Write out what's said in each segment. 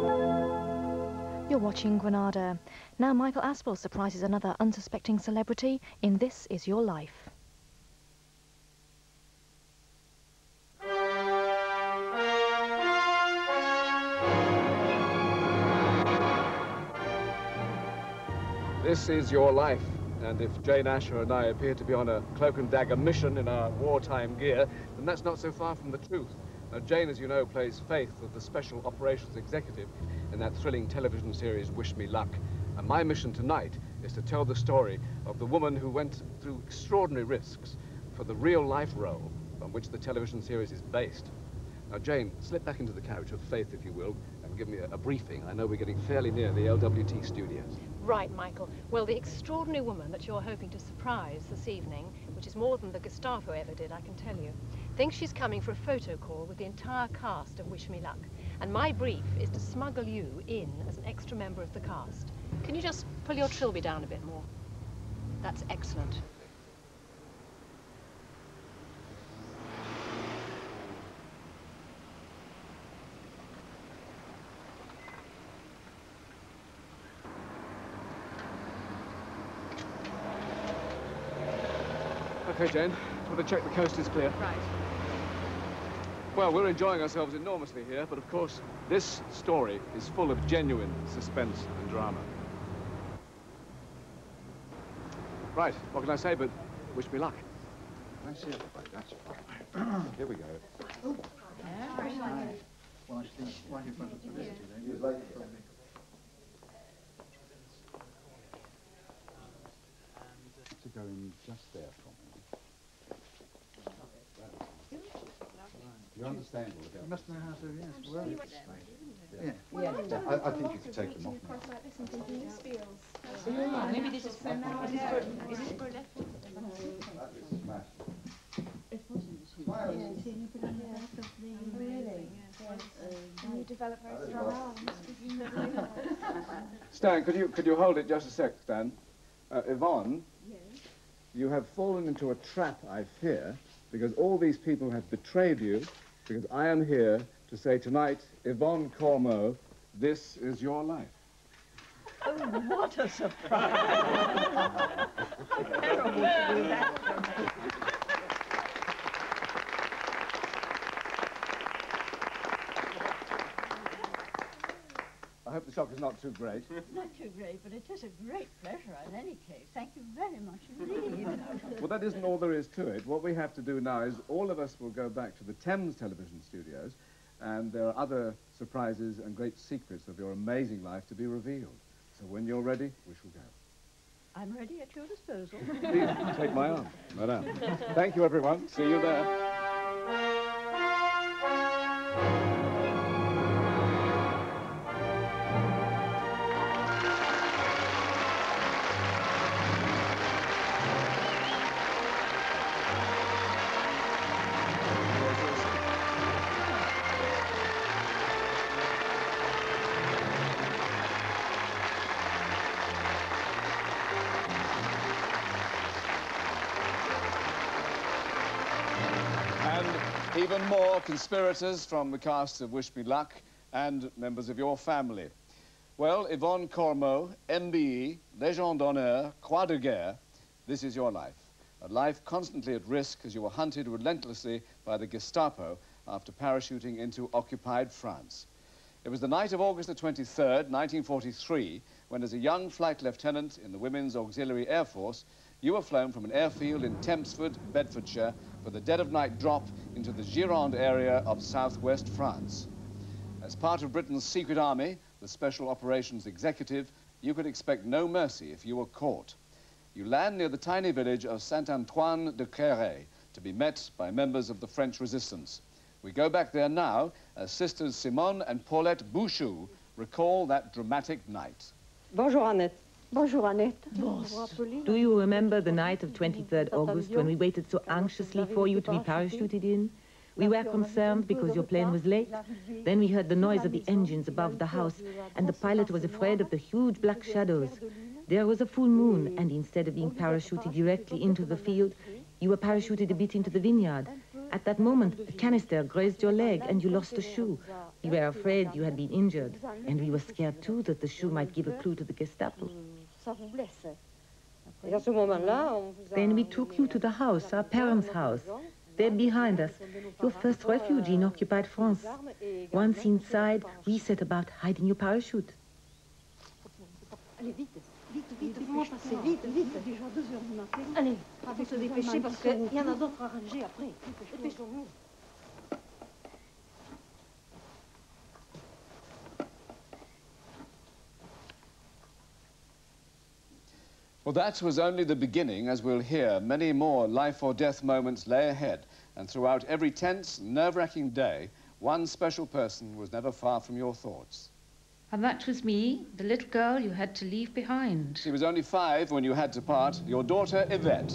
You're watching Granada. Now Michael Aspel surprises another unsuspecting celebrity in This Is Your Life. This is your life, and if Jane Asher and I appear to be on a cloak and dagger mission in our wartime gear, then that's not so far from the truth. Now, Jane, as you know, plays Faith, the Special Operations Executive, in that thrilling television series, Wish Me Luck. And my mission tonight is to tell the story of the woman who went through extraordinary risks for the real-life role on which the television series is based. Now, Jane, slip back into the carriage of Faith, if you will, and give me a briefing. I know we're getting fairly near the LWT studios. Right, Michael. Well, the extraordinary woman that you're hoping to surprise this evening, which is more than the Gestapo ever did, I can tell you, thinks she's coming for a photo call with the entire cast of Wish Me Luck. And my brief is to smuggle you in as an extra member of the cast. Can you just pull your trilby down a bit more? That's excellent. Okay, Jane, want to check the coast is clear? Right. Well, we're enjoying ourselves enormously here, but of course, this story is full of genuine suspense and drama. Right, what can I say but wish me luck? That's it, that's fine. Here we go. Oh. Well, I think right in front of the list, then. To go in just there for me. You understand all about. You must know how to, yes. Well, yeah. I think you could take them off now. Maybe this is for now. Is this for left? Really? And you develop very strong arms. Stan, could you hold it just a sec, Stan? Yvonne, yes? You have fallen into a trap, I fear, because all these people have betrayed you, because I am here to say tonight, Yvonne Cormeau, this is your life. Oh, what a surprise! How terrible to do that. I hope the shock is not too great. Not too great, but it is a great pleasure in any case. Thank you very much indeed. Well, that isn't all there is to it. What we have to do now is all of us will go back to the Thames television studios, and there are other surprises and great secrets of your amazing life to be revealed. So when you're ready, we shall go. I'm ready at your disposal. Please, take my arm. Madame. Thank you, everyone. See you there. Even more conspirators from the cast of Wish Me Luck and members of your family. Well, Yvonne Cormeau, MBE, Légion d'honneur, Croix de Guerre, this is your life. A life constantly at risk as you were hunted relentlessly by the Gestapo after parachuting into occupied France. It was the night of August the 23rd, 1943, when as a young flight lieutenant in the Women's Auxiliary Air Force, you were flown from an airfield in Tempsford, Bedfordshire, for the dead-of-night drop into the Gironde area of southwest France. As part of Britain's secret army, the Special Operations Executive, you could expect no mercy if you were caught. You land near the tiny village of Saint-Antoine-de-Créray to be met by members of the French resistance. We go back there now as sisters Simone and Paulette Bouchou recall that dramatic night. Bonjour, Annette. Bonjour, Annette. Do you remember the night of 23rd August when we waited so anxiously for you to be parachuted in? We were concerned because your plane was late. Then we heard the noise of the engines above the house, and the pilot was afraid of the huge black shadows. There was a full moon, and instead of being parachuted directly into the field, you were parachuted a bit into the vineyard. At that moment, a canister grazed your leg and you lost a shoe. We were afraid you had been injured, and we were scared too that the shoe might give a clue to the Gestapo. Then we took you to the house, our parents' house. There behind us, your first refuge in occupied France. Once inside, we set about hiding your parachute. Allez, vite, vite, vite, comment passer, vite, vite. Déjà 2 heures du matin. Allez, faut se dépêcher parce qu'il y en a d'autres à ranger après. Dépêchons-nous. Well, that was only the beginning, as we'll hear. Many more life or death moments lay ahead, and throughout every tense, nerve-wracking day, one special person was never far from your thoughts. And that was me, the little girl you had to leave behind. She was only 5 when you had to part, your daughter, Yvette.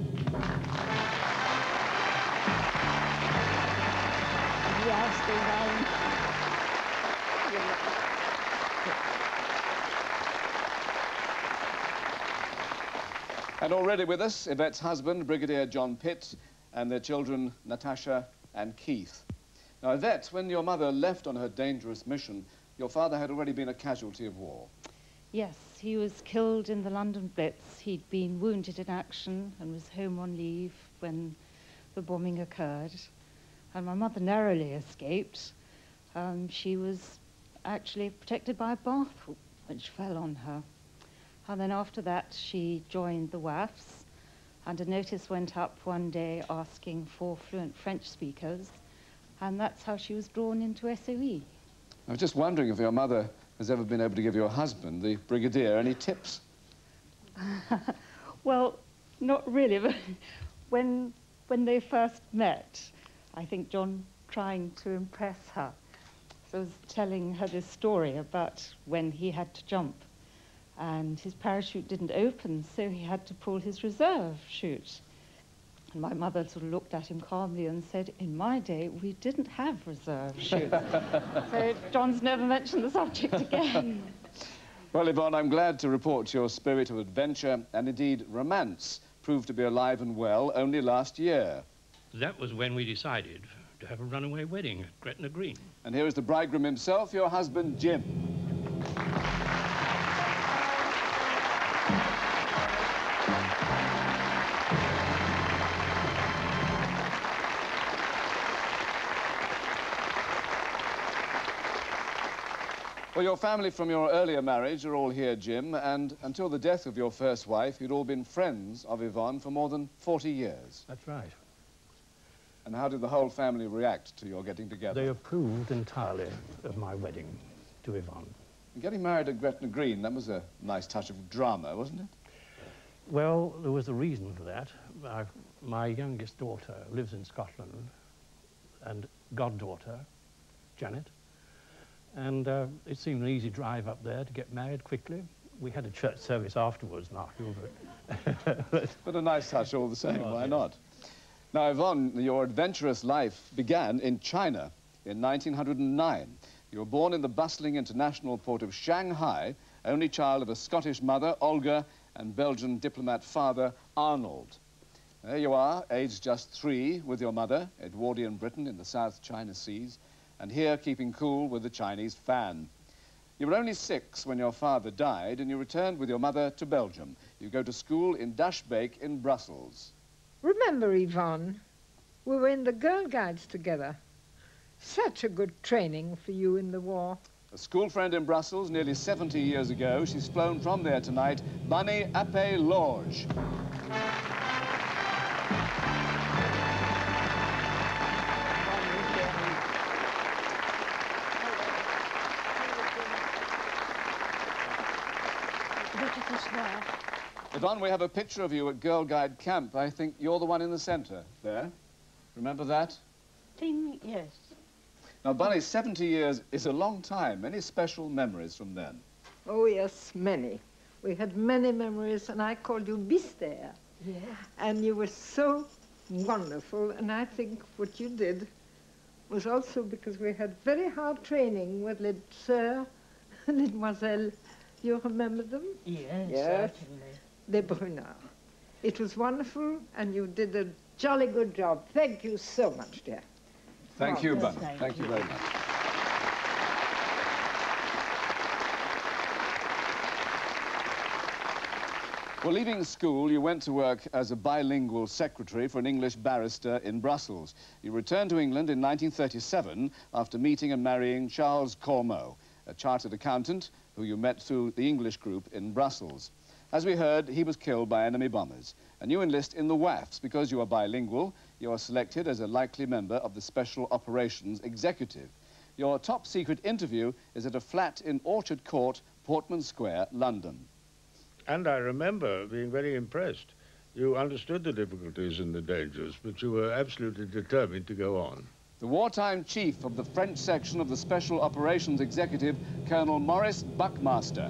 And already with us, Yvette's husband, Brigadier John Pitt, and their children, Natasha and Keith. Now, Yvette, when your mother left on her dangerous mission, your father had already been a casualty of war. Yes, he was killed in the London Blitz. He'd been wounded in action and was home on leave when the bombing occurred. And my mother narrowly escaped. She was actually protected by a bath hook which fell on her. And then after that, she joined the WAFs, and a notice went up one day asking for fluent French speakers, and that's how she was drawn into SOE. I was just wondering if your mother has ever been able to give your husband, the Brigadier, any tips? Well, not really, but when they first met, I think John trying to impress her, so I was telling her this story about when he had to jump, and his parachute didn't open, so he had to pull his reserve chute. And my mother sort of looked at him calmly and said, in my day, we didn't have reserve chutes. So John's never mentioned the subject again. Well, Yvonne, I'm glad to report your spirit of adventure and indeed romance proved to be alive and well only last year. That was when we decided to have a runaway wedding at Gretna Green. And here is the bridegroom himself, your husband, Jim. Well, your family from your earlier marriage are all here, Jim, and until the death of your first wife, you'd all been friends of Yvonne for more than 40 years. That's right. And how did the whole family react to your getting together? They approved entirely of my wedding to Yvonne. Getting married at Gretna Green, that was a nice touch of drama, wasn't it? Well, there was a reason for that. My youngest daughter lives in Scotland, and goddaughter, Janet. And it seemed an easy drive up there to get married quickly. We had a church service afterwards, Matthew, but... But a nice touch all the same, why not? Now, Yvonne, your adventurous life began in China in 1909. You were born in the bustling international port of Shanghai, only child of a Scottish mother, Olga, and Belgian diplomat father, Arnold. There you are, aged just 3, with your mother, Edwardian Britain in the South China Seas, and here keeping cool with the Chinese fan. You were only 6 when your father died, and you returned with your mother to Belgium. You go to school in Dashbeek in Brussels. Remember, Yvonne, we were in the Girl Guides together. Such a good training for you in the war. A school friend in Brussels nearly 70 years ago. She's flown from there tonight, Bunny Appé Lorge. Yvonne, we have a picture of you at Girl Guide camp. I think you're the one in the centre there. Remember that? Yes. Now, Bunny, 70 years is a long time. Any special memories from then? Oh, yes, many. We had many memories, and I called you Bister. Yes. And you were so wonderful, and I think what you did was also because we had very hard training with les sœurs, Mesdemoiselles. You remember them? Yes, Yes. certainly. Les Brunards. It was wonderful, and you did a Jolly good job. Thank you so much, dear. Thank you, Bunny. Thank you very much. Well, leaving school, you went to work as a bilingual secretary for an English barrister in Brussels. You returned to England in 1937 after meeting and marrying Charles Cormeau, a chartered accountant who you met through the English group in Brussels. As we heard, he was killed by enemy bombers. And you enlist in the WAFs. Because you are bilingual, you are selected as a likely member of the Special Operations Executive. Your top secret interview is at a flat in Orchard Court, Portman Square, London. And I remember being very impressed. You understood the difficulties and the dangers, but you were absolutely determined to go on. The wartime chief of the French section of the Special Operations Executive, Colonel Maurice Buckmaster.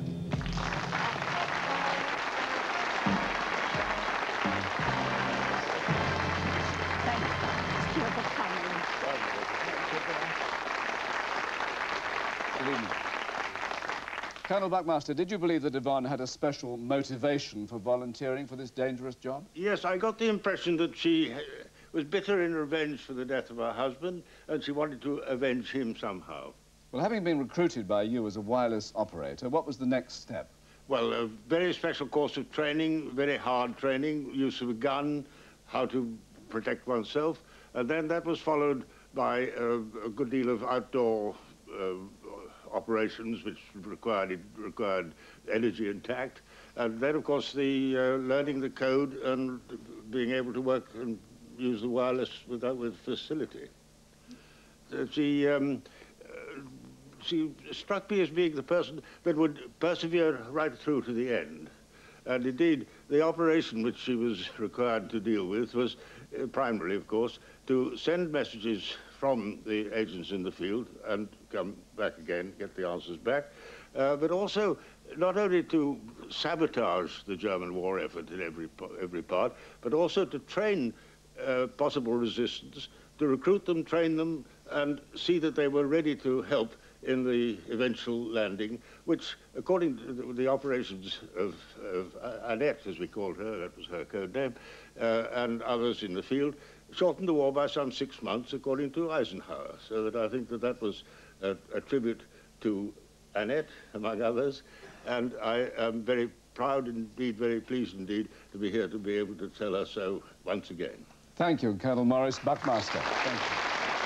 Good evening. Colonel Buckmaster, did you believe that Yvonne had a special motivation for volunteering for this dangerous job? Yes, I got the impression that she was bitter in revenge for the death of her husband, and she wanted to avenge him somehow. Well, having been recruited by you as a wireless operator, what was the next step? Well, a very special course of training, very hard training, use of a gun, how to protect oneself, and then that was followed by a good deal of outdoor operations, which required energy and tact, and then, of course, the learning the code and being able to work and use the wireless with facility. She struck me as being the person that would persevere right through to the end. And indeed, the operation which she was required to deal with was primarily, of course, to send messages from the agents in the field and come back again, get the answers back, but also not only to sabotage the German war effort in every part, but also to train possible resistance, to recruit them, train them, and see that they were ready to help in the eventual landing, which, according to the operations of Annette, as we called her, that was her code name, and others in the field, shortened the war by some 6 months, according to Eisenhower. So that I think that that was a tribute to Annette, among others, and I am very proud indeed, very pleased indeed, to be here to be able to tell her so once again. Thank you, Colonel Maurice Buckmaster. Thank you.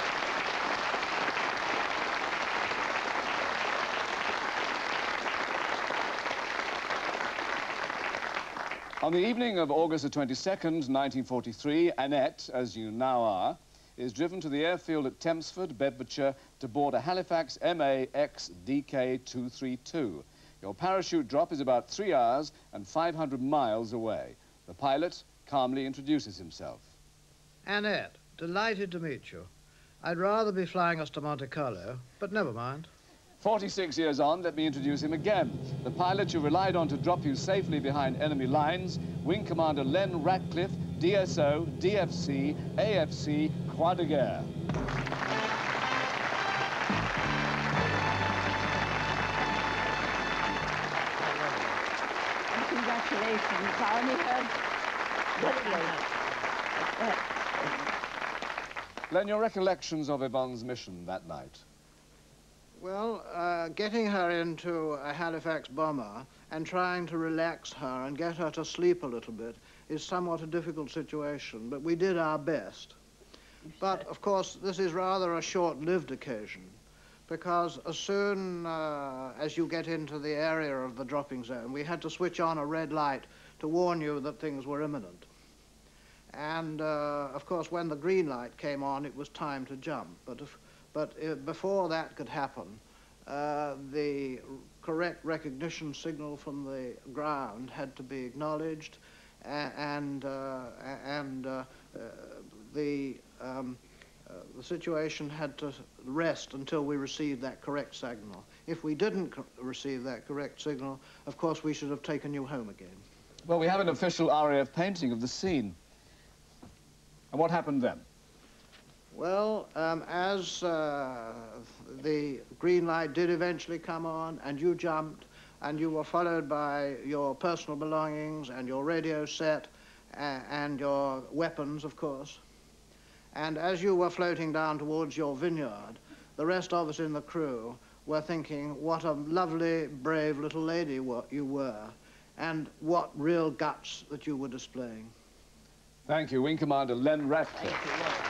On the evening of August the 22nd, 1943, Annette, as you now are, is driven to the airfield at Tempsford, Bedfordshire, to board a Halifax MAX DK232. Your parachute drop is about 3 hours and 500 miles away. The pilot calmly introduces himself. Annette, delighted to meet you. I'd rather be flying us to Monte Carlo, but never mind. 46 years on, let me introduce him again. The pilot you relied on to drop you safely behind enemy lines, Wing Commander Len Ratcliffe, DSO, DFC, AFC, Croix de Guerre. Congratulations. I only heard... Len, your recollections of Yvonne's mission that night? Well, getting her into a Halifax bomber and trying to relax her and get her to sleep a little bit is somewhat a difficult situation, but we did our best. But, of course, this is rather a short-lived occasion, because as soon as you get into the area of the dropping zone, we had to switch on a red light to warn you that things were imminent. And, of course, when the green light came on, it was time to jump. But before that could happen, the correct recognition signal from the ground had to be acknowledged, and the situation had to rest until we received that correct signal. If we didn't receive that correct signal, of course, we should have taken you home again. Well, we have an official RAF painting of the scene. And what happened then? Well, as the green light did eventually come on, and you jumped, and you were followed by your personal belongings and your radio set, and your weapons, of course. And as you were floating down towards your vineyard, the rest of us in the crew were thinking what a lovely, brave little lady you were, and what real guts that you were displaying. Thank you, Wing Commander Len Ratcliffe.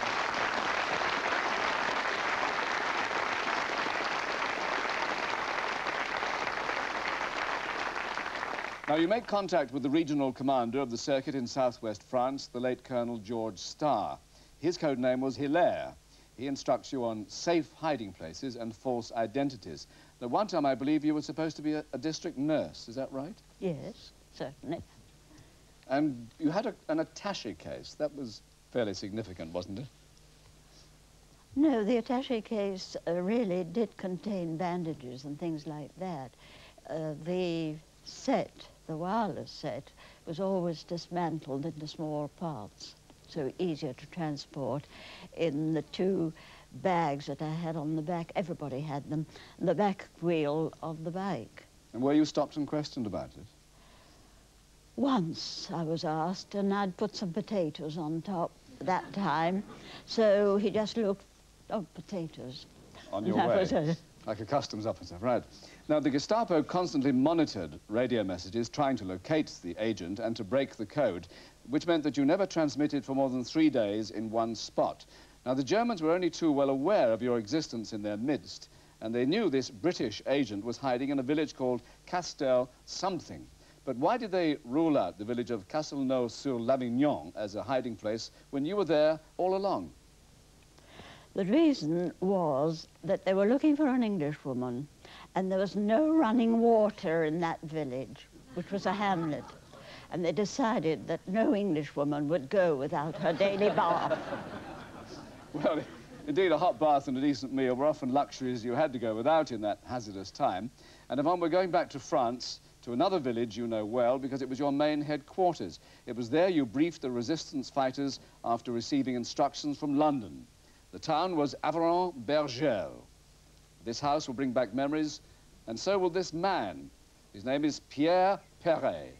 Now, you make contact with the regional commander of the circuit in southwest France, the late Colonel George Starr. His code name was Hilaire. He instructs you on safe hiding places and false identities. Now, one time, I believe you were supposed to be a district nurse. Is that right? Yes, certainly. And you had an attaché case. That was fairly significant, wasn't it? No, the attaché case really did contain bandages and things like that. The set, the wireless set, was always dismantled into small parts, so easier to transport. In the 2 bags that I had on the back, everybody had them, the back wheel of the bike. And were you stopped and questioned about it? Once I was asked, and I'd put some potatoes on top that time, so he just looked, oh, potatoes. On your way, like a customs officer, right. Now, the Gestapo constantly monitored radio messages, trying to locate the agent and to break the code, which meant that you never transmitted for more than 3 days in one spot. Now, the Germans were only too well aware of your existence in their midst, and they knew this British agent was hiding in a village called Castel something. But why did they rule out the village of Castelnau-sur-Lavignon as a hiding place when you were there all along? The reason was that they were looking for an Englishwoman, and there was no running water in that village, which was a hamlet. And they decided that no Englishwoman would go without her daily bath. Well, indeed, a hot bath and a decent meal were often luxuries you had to go without in that hazardous time. And Yvonne, we're going back to France, to another village you know well, because it was your main headquarters. It was there you briefed the resistance fighters after receiving instructions from London. The town was Avron-Bergel. This house will bring back memories, and so will this man. His name is Pierre Perret.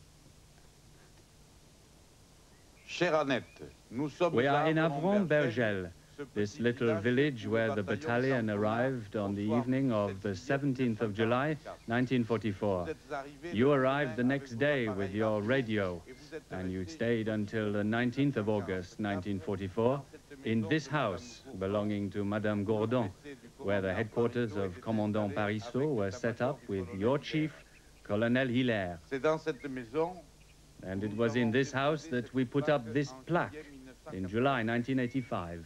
We are in Avron-Bergel, this little village where the battalion arrived on the evening of the 17th of July, 1944. You arrived the next day with your radio, and you stayed until the 19th of August, 1944, in this house belonging to Madame Gourdon, where the headquarters of Commandant Parisot were set up with your chief, Colonel Hilaire. And it was in this house that we put up this plaque in July 1985.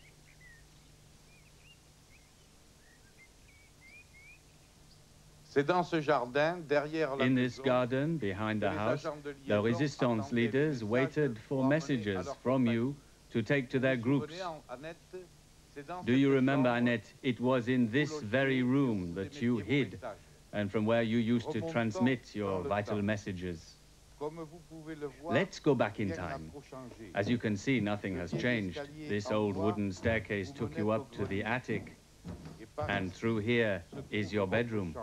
In this garden, behind the house, the resistance leaders waited for messages from you to take to their groups. Do you remember, Annette? It was in this very room that you hid, and from where you used to transmit your vital messages. Let's go back in time. As you can see, nothing has changed. This old wooden staircase took you up to the attic, and through here is your bedroom.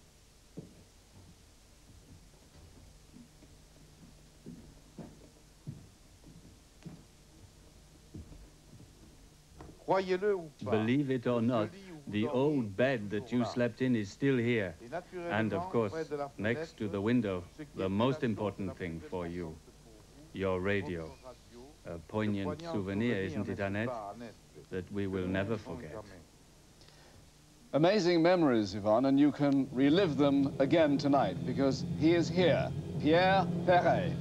Believe it or not, the old bed that you slept in is still here. And of course, next to the window, the most important thing for you, your radio. A poignant souvenir, isn't it, Annette? That we will never forget. Amazing memories, Yvonne, and you can relive them again tonight, because he is here, Pierre Perret.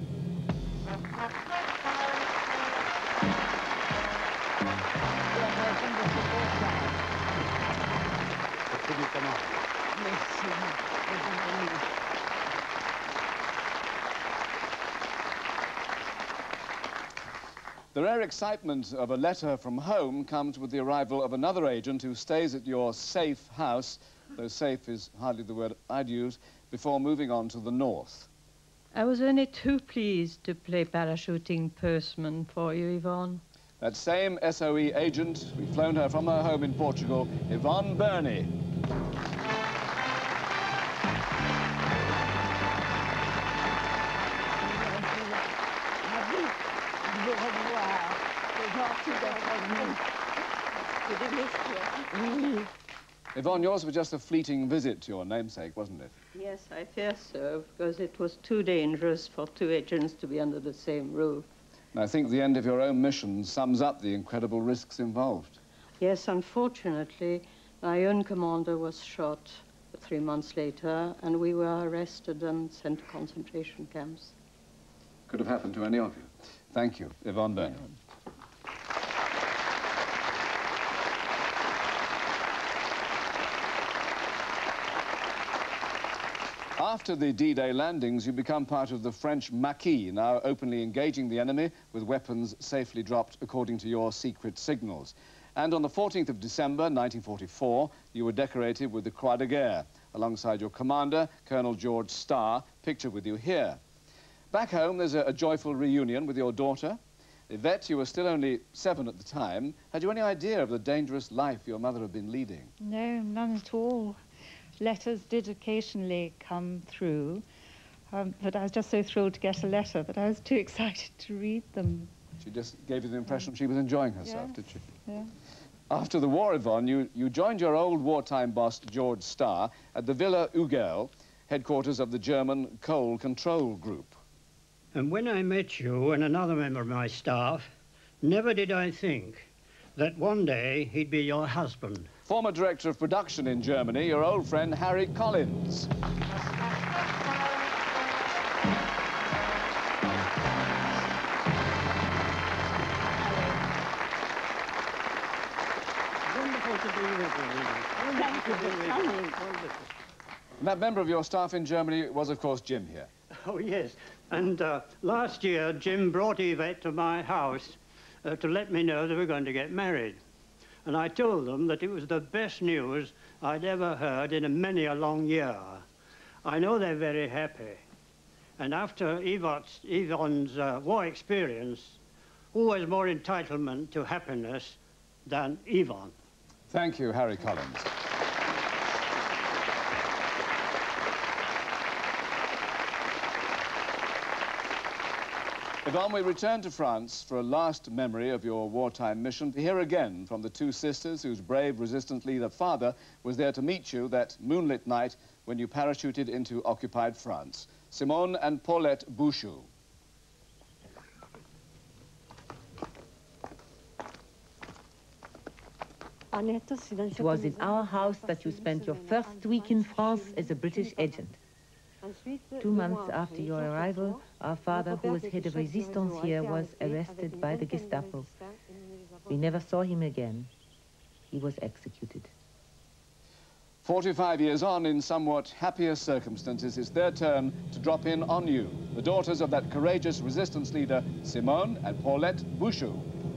The rare excitement of a letter from home comes with the arrival of another agent who stays at your safe house, though safe is hardly the word I'd use, before moving on to the north. I was only too pleased to play parachuting postman for you, Yvonne. That same SOE agent, we've flown her from her home in Portugal, Yvonne Burney. vous revoir. C'est gentil d'être venu. C'est délicieux. Oui. Yvonne, yours was just a fleeting visit to your namesake, wasn't it? Yes, I fear so, because it was too dangerous for two agents to be under the same roof. And I think the end of your own mission sums up the incredible risks involved. Yes, unfortunately, my own commander was shot 3 months later, and we were arrested and sent to concentration camps. Could have happened to any of you. Thank you, Yvonne Burnham. After the D-Day landings, you become part of the French Maquis, now openly engaging the enemy with weapons safely dropped according to your secret signals. And on the 14th of December, 1944, you were decorated with the Croix de Guerre, alongside your commander, Colonel George Starr, pictured with you here. Back home, there's a joyful reunion with your daughter. Yvette, you were still only 7 at the time. Had you any idea of the dangerous life your mother had been leading? No, none at all. Letters did occasionally come through, but I was just so thrilled to get a letter that I was too excited to read them. She just gave you the impression she was enjoying herself, Yes. did she? Yeah. After the war, Yvonne, you joined your old wartime boss, George Starr, at the Villa Ugel, headquarters of the German Coal Control Group. And when I met you and another member of my staff, never did I think that one day he'd be your husband. Former director of production in Germany, your old friend Harry Collins. Wonderful to be with you. Thank you for coming. And that member of your staff in Germany was, of course, Jim here. Oh, yes. And last year, Jim brought Yvette to my house to let me know they were going to get married. And I told them that it was the best news I'd ever heard in many a long year. I know they're very happy. And after Yvonne's war experience, who has more entitlement to happiness than Yvonne? Thank you, Harry Collins. Yvonne, we return to France for a last memory of your wartime mission, to hear again from the two sisters whose brave resistance leader father was there to meet you that moonlit night when you parachuted into occupied France. Simone and Paulette Bouchou. It was in our house that you spent your first week in France as a British agent. 2 months after your arrival, our father, who was head of resistance here, was arrested by the Gestapo. We never saw him again. He was executed. 45 years on, in somewhat happier circumstances, it's their turn to drop in on you, the daughters of that courageous resistance leader, Simone and Paulette Bouchou.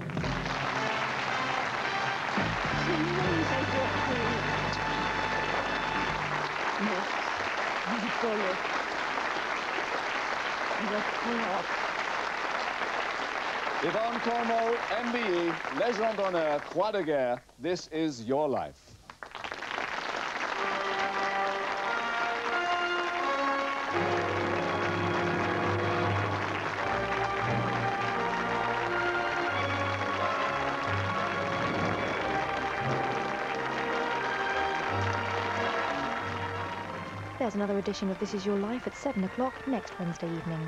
Yvonne Cornwall, MBE, Légion d'honneur, Croix de Guerre, this is your life. There's another edition of This Is Your Life at 7 o'clock next Wednesday evening.